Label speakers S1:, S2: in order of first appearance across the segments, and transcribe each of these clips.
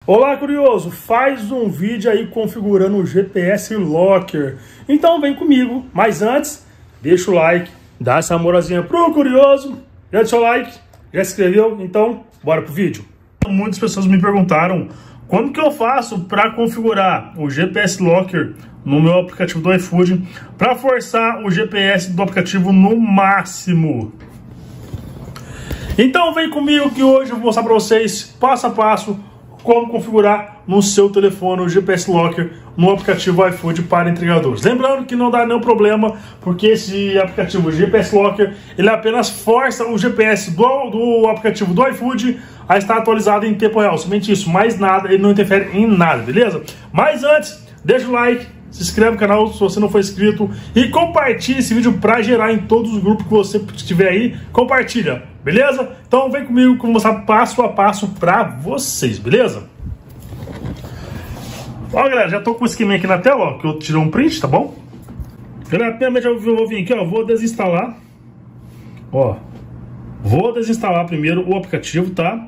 S1: Olá, curioso! Faz um vídeo aí configurando o GPS Locker. Então vem comigo. Mas antes, deixa o like, dá essa moralzinha pro curioso. Já deixou o like? Já se inscreveu? Então, bora pro vídeo. Muitas pessoas me perguntaram como que eu faço para configurar o GPS Locker no meu aplicativo do iFood para forçar o GPS do aplicativo no máximo. Então vem comigo que hoje eu vou mostrar para vocês passo a passo como configurar no seu telefone o GPS Locker no aplicativo iFood para entregadores. Lembrando que não dá nenhum problema, porque esse aplicativo o GPS Locker, ele apenas força o GPS do aplicativo do iFood a estar atualizado em tempo real. Somente isso, mais nada, ele não interfere em nada, beleza? Mas antes, deixa o like, se inscreve no canal se você não for inscrito e compartilhe esse vídeo para gerar em todos os grupos que você tiver aí. Compartilha, beleza? Então vem comigo que eu vou mostrar passo a passo para vocês, beleza? Ó, galera, já tô com o esquema aqui na tela, ó, que eu tirei um print, tá bom? Galera, primeiramente eu vou vir aqui, ó, vou desinstalar. Ó, vou desinstalar primeiro o aplicativo, tá?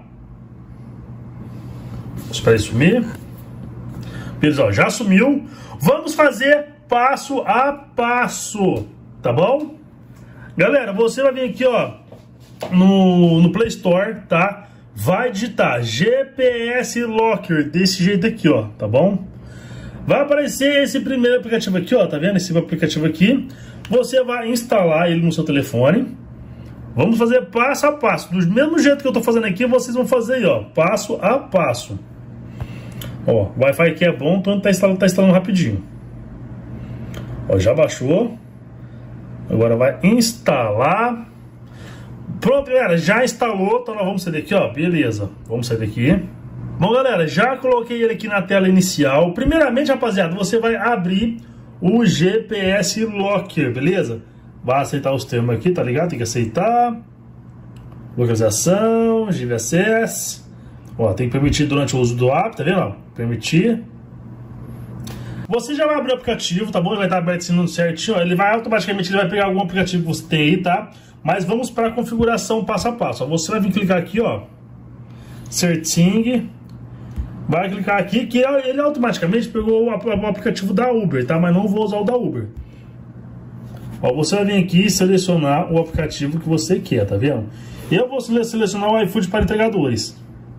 S1: Espera ele sumir. Beleza, ó, já sumiu. Vamos fazer passo a passo, tá bom? Galera, você vai vir aqui, ó, no Play Store, tá? Vai digitar GPS Locker desse jeito aqui, ó, tá bom? Vai aparecer esse primeiro aplicativo aqui, ó, tá vendo? Esse aplicativo aqui. Você vai instalar ele no seu telefone. Vamos fazer passo a passo. Do mesmo jeito que eu tô fazendo aqui, vocês vão fazer aí, ó, passo a passo. Ó, o Wi-Fi aqui é bom, então tá instalando rapidinho. Ó, já baixou. Agora vai instalar. Pronto, galera, já instalou. Então nós vamos sair daqui, ó, beleza. Vamos sair daqui. Bom, galera, já coloquei ele aqui na tela inicial. Primeiramente, rapaziada, você vai abrir o GPS Locker, beleza? Vai aceitar os termos aqui, tá ligado? Tem que aceitar. Localização, GVSS. Ó, tem que permitir durante o uso do app, tá vendo? Ó, permitir. Você já vai abrir o aplicativo, tá bom? Vai estar aberto assim certinho, ó. Ele vai automaticamente, ele vai pegar algum aplicativo que você tem aí, tá? Mas vamos para a configuração passo a passo. Ó, você vai vir clicar aqui, ó, Setting. Vai clicar aqui, que ele automaticamente pegou o aplicativo da Uber, tá? Mas não vou usar o da Uber. Ó, você vai vir aqui e selecionar o aplicativo que você quer, tá vendo? Eu vou selecionar o iFood para entregadores.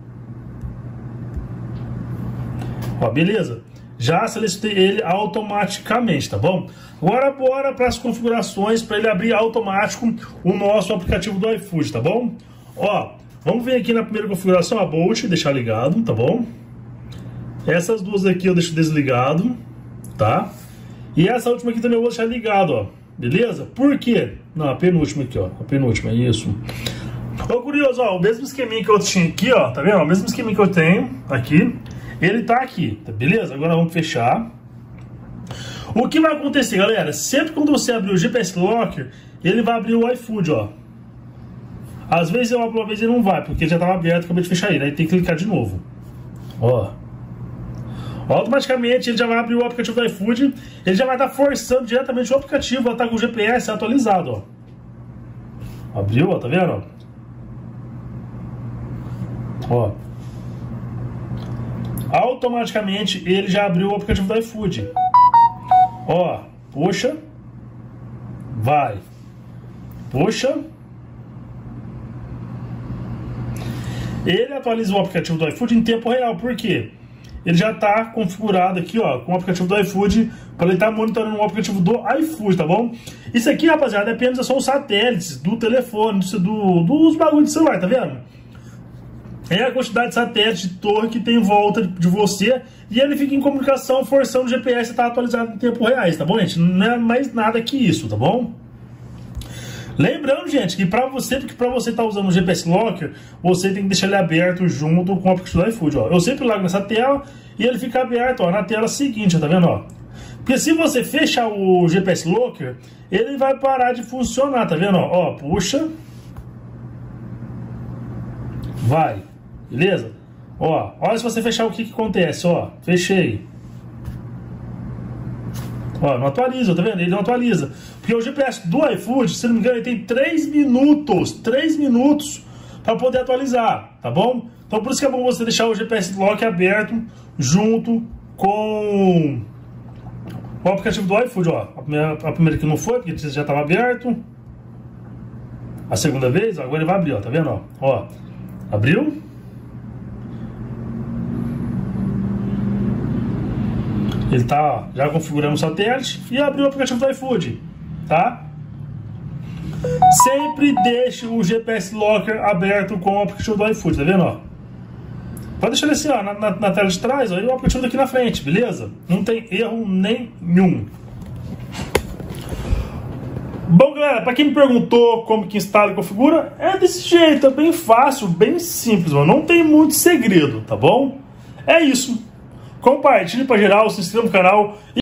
S1: Ó, beleza? Já selecionei ele automaticamente, tá bom? Agora bora para as configurações para ele abrir automático o nosso aplicativo do iFood, tá bom? Ó, vamos vir aqui na primeira configuração, a Bolt, deixar ligado, tá bom? Essas duas aqui eu deixo desligado, tá? E essa última aqui também eu vou deixar ligado, ó. Beleza? Por quê? Não, a penúltima aqui, ó. A penúltima, isso. Ô, curioso, ó, o mesmo esqueminha que eu tinha aqui, ó, tá vendo? O mesmo esqueminha que eu tenho aqui, ele tá aqui, tá beleza? Agora vamos fechar. O que vai acontecer, galera? Sempre quando você abrir o GPS Locker, ele vai abrir o iFood, ó. Às vezes eu abro, uma vez ele não vai, porque já estava aberto, acabei de fechar ele. Aí tem que clicar de novo. Ó. Automaticamente ele já vai abrir o aplicativo do iFood. Ele já vai estar forçando diretamente o aplicativo a estar com o GPS atualizado, ó. Abriu, ó, tá vendo? Ó. Automaticamente ele já abriu o aplicativo do iFood. Ó, puxa. Vai. Puxa. Ele atualiza o aplicativo do iFood em tempo real. Por quê? Ele já está configurado aqui, ó, com o aplicativo do iFood, para ele estar monitorando o aplicativo do iFood, tá bom? Isso aqui, rapaziada, apenas são os satélites do telefone, dos bagulhos de celular, tá vendo? É a quantidade de satélite de torre que tem em volta de você e ele fica em comunicação forçando o GPS a estar atualizado em tempo real, tá bom, gente? Não é mais nada que isso, tá bom? Lembrando, gente, que para você estar usando o GPS Locker, você tem que deixar ele aberto junto com o aplicativo do iFood, ó. Eu sempre largo nessa tela e ele fica aberto, ó, na tela seguinte, ó, tá vendo, ó? Porque se você fechar o GPS Locker, ele vai parar de funcionar, tá vendo, ó? Ó, puxa. Vai. Beleza? Ó, olha se você fechar o que acontece, ó. Fechei. Ó, não atualiza, tá vendo? Ele não atualiza. Porque o GPS do iFood, se não me engano, ele tem 3 minutos para poder atualizar, tá bom? Então por isso que é bom você deixar o GPS Lock aberto junto com o aplicativo do iFood, ó. A primeira que não foi, porque já estava aberto. A segunda vez, ó, agora ele vai abrir, ó, tá vendo? Ó, abriu. Ele tá já configurando o satélite e abriu o aplicativo do iFood, tá? Sempre deixe o GPS Locker aberto com o aplicativo do iFood, tá vendo? Ó? Pode deixar ele assim, ó, na tela de trás, ó, e o aplicativo daqui na frente, beleza? Não tem erro nenhum. Bom, galera, para quem me perguntou como que instala e configura, é desse jeito, é bem fácil, bem simples, mano. Não tem muito segredo, tá bom? É isso. Compartilhe para geral, se inscreva no canal.